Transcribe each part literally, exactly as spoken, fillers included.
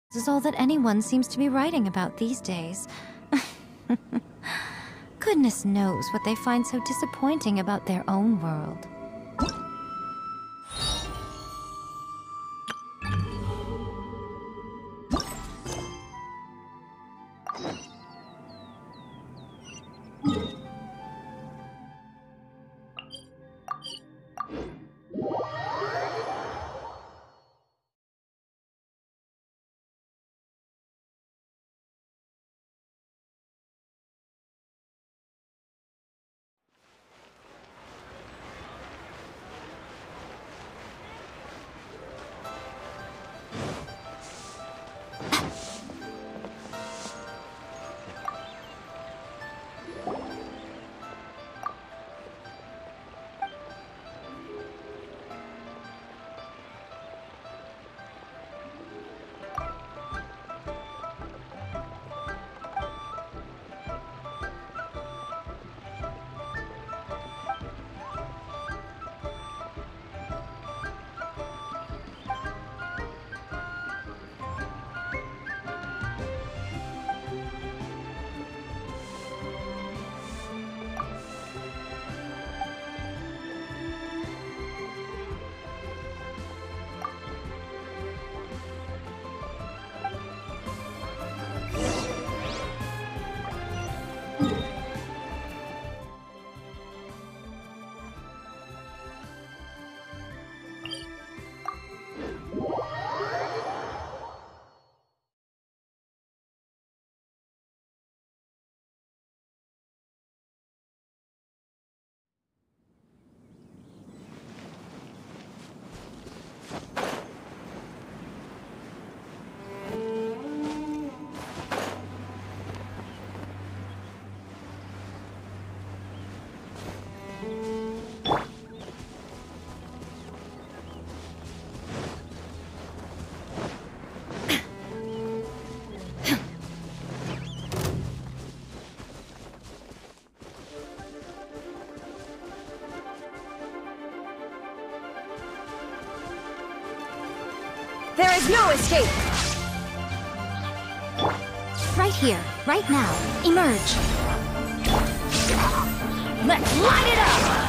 This is all that anyone seems to be writing about these days. Goodness knows what they find so disappointing about their own world. There is no escape! Right here, right now. Emerge. Let's light it up!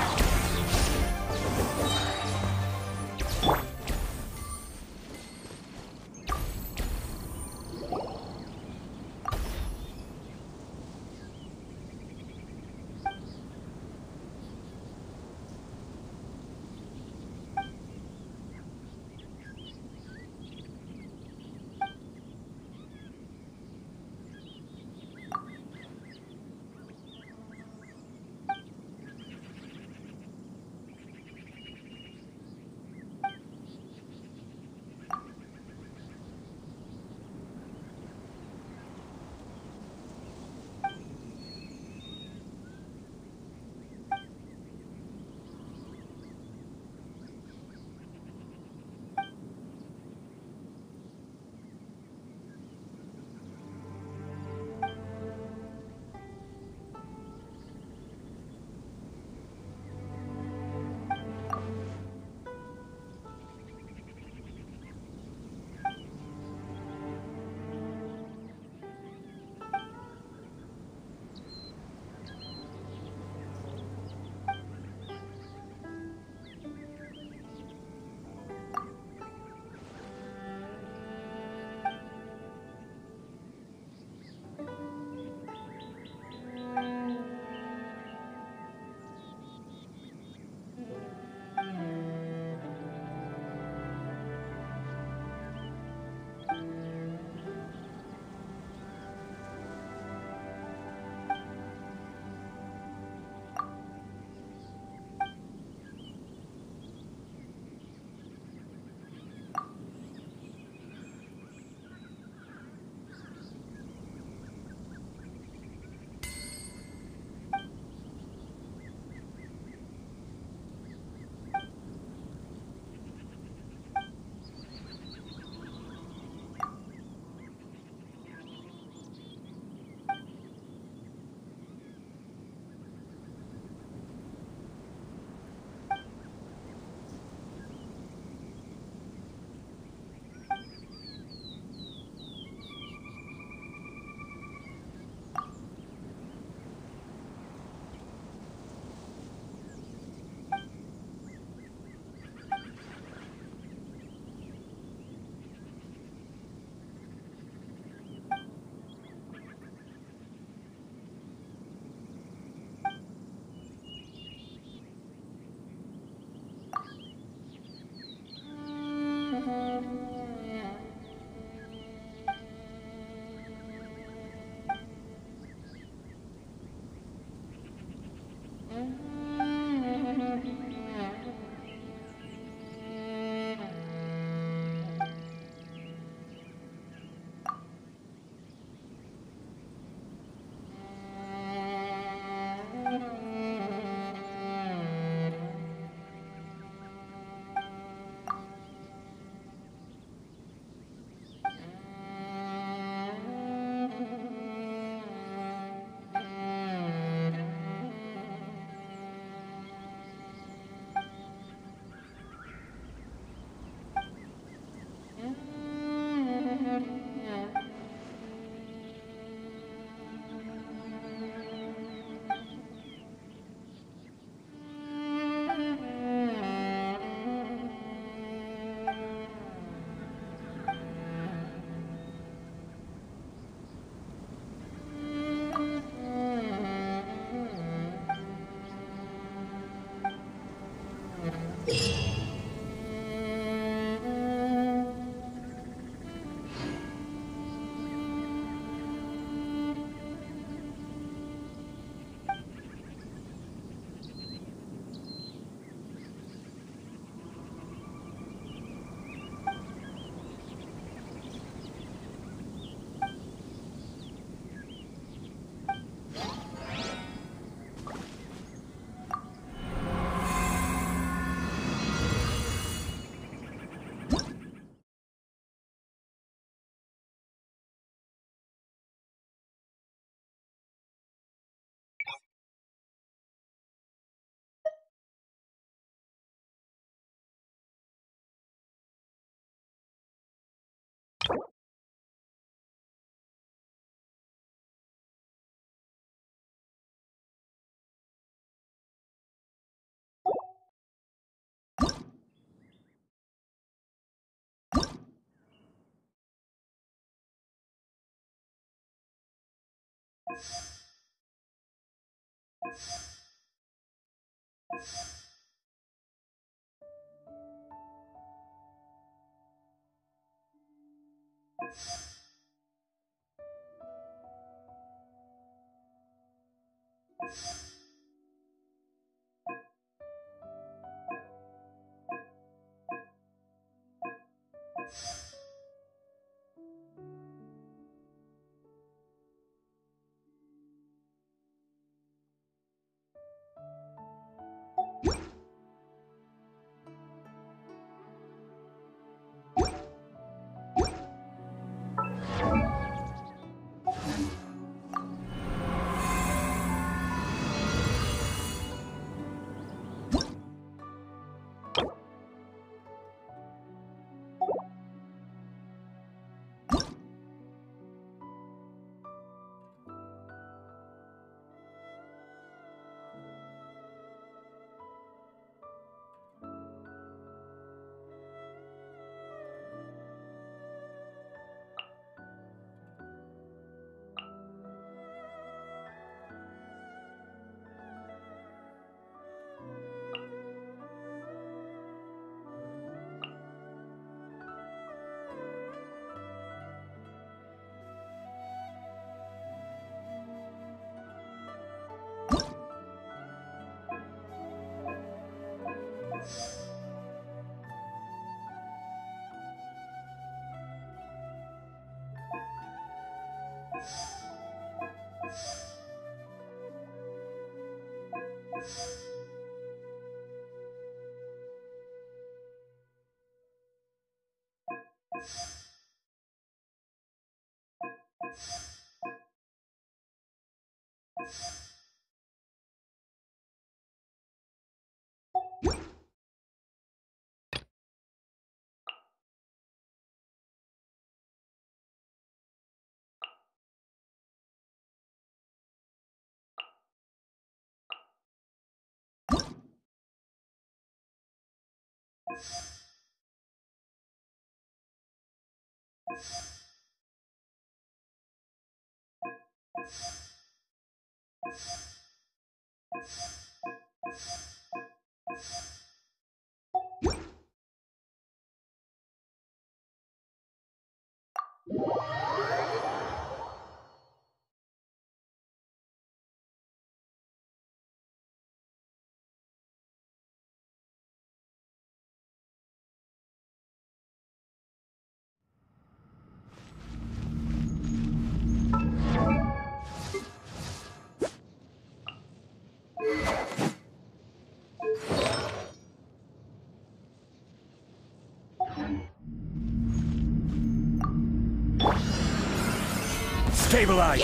Stabilize!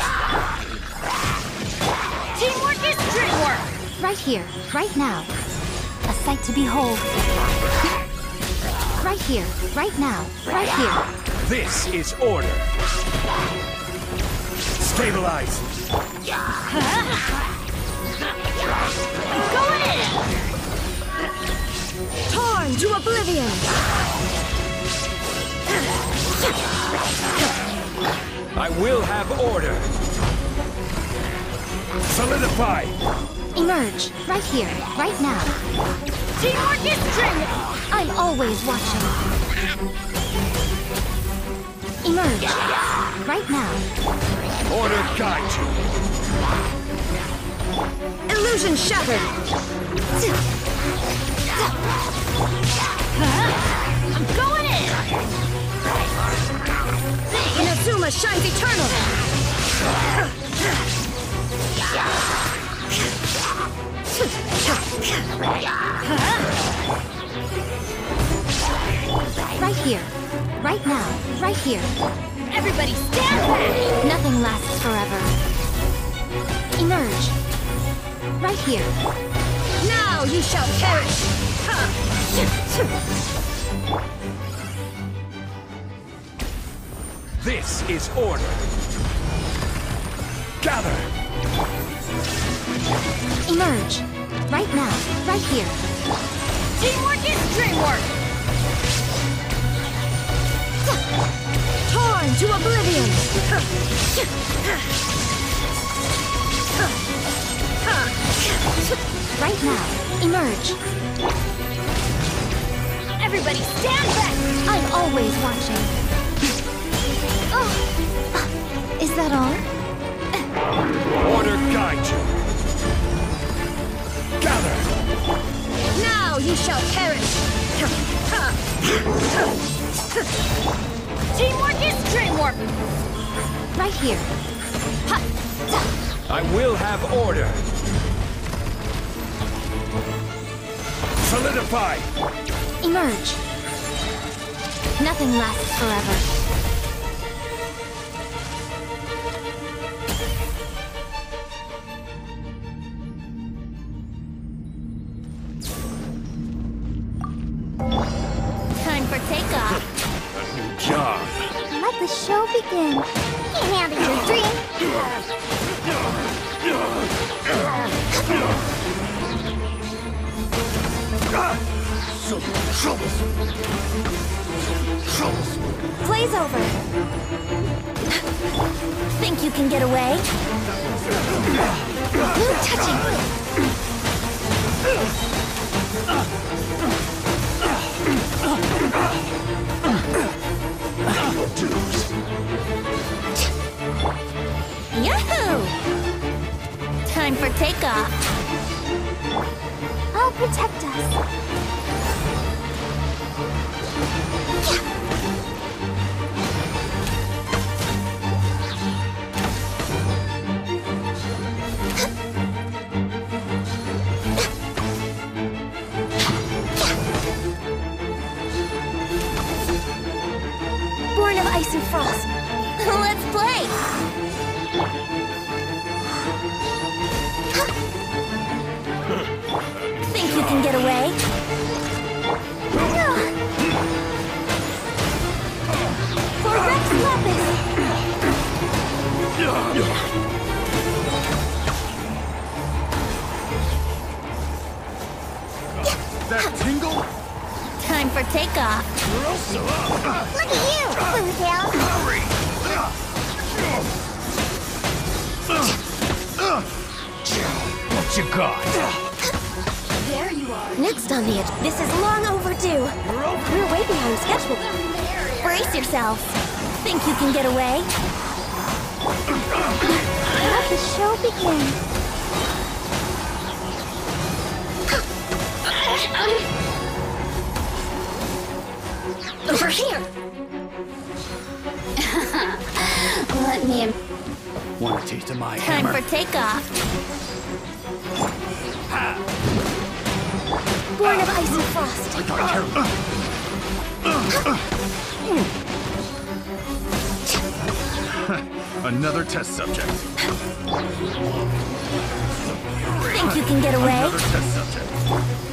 Teamwork is dreamwork! Right here, right now. A sight to behold. Right here, right now, right here. This is order! Stabilize! Going in! Torn to oblivion! I will have order! Solidify! Emerge, right here, right now. Teamwork is dreamwork! I'm always watching. Emerge, right now. Order guide you! Illusion shattered! I'm going in! Inazuma shines eternal! Right here, right now, right here. Everybody stand back! Nothing lasts forever. Emerge, right here. Now you shall perish! This is order! Gather! Emerge, right now, right here. Teamwork is dreamwork! Torn to oblivion! Right now, emerge. Everybody stand back! I'm always watching. Oh. Is that all? Order guide you. Gather. Now you shall perish! Teamwork is dreamwork! Right here. Ha. I will have order. Solidify. Emerge. Nothing lasts forever. Time for takeoff! A new job. Let the show begin. Can't handle your dream. Play's over. Think you can get away? No touching. Yahoo! Time for takeoff! I'll protect us. Born of ice and frost. Let's play! Think you can get away? For Rex Lapis. That tingle? Time for takeoff! Look at you, Boomtail. Hurry! What you got? There you are! Next on the edge. This is long overdue. We're way behind schedule. Brace yourselves! Think you can get away? Let the show begin. Over here! Let me in. Want a taste of my Time hammer? for takeoff! Born of ice and frost. Another test subject. Think you can get away? Another test subject.